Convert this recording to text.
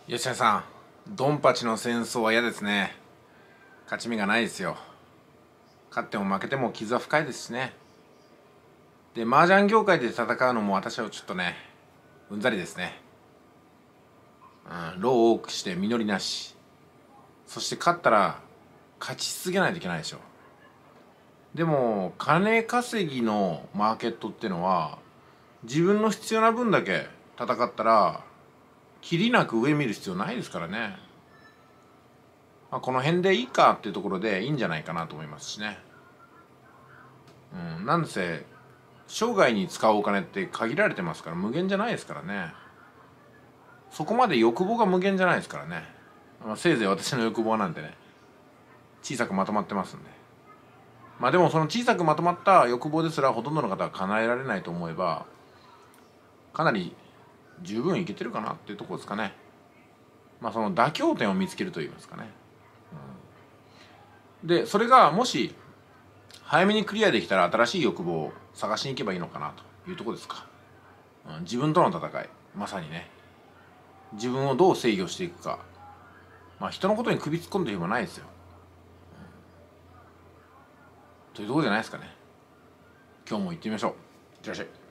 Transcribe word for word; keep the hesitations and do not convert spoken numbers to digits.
吉野さん、ドンパチの戦争は嫌ですね。勝ち目がないですよ。勝っても負けても傷は深いですしね。で、麻雀業界で戦うのも私はちょっとね、うんざりですね。うん、労を多くして実りなし。そして勝ったら勝ち続けないといけないでしょ。でも金稼ぎのマーケットってのは自分の必要な分だけ戦ったらきりなく上見る必要ないですからね。まあ、この辺でいいかっていうところでいいんじゃないかなと思いますしね。うん、なんせ生涯に使うお金って限られてますから無限じゃないですからね。そこまで欲望が無限じゃないですからね。まあ、せいぜい私の欲望なんてね小さくまとまってますんで。まあでもその小さくまとまった欲望ですらほとんどの方は叶えられないと思えばかなり十分いけてるかなっていうところですかね。まあその妥協点を見つけるといいますかね。でそれがもし早めにクリアできたら新しい欲望を探しに行けばいいのかなというところですか。うん、自分との戦い、まさにね、自分をどう制御していくか。まあ人のことに首突っ込んでる暇ないですよ、というところじゃないですかね。今日も行ってみましょう。いってらっしゃい。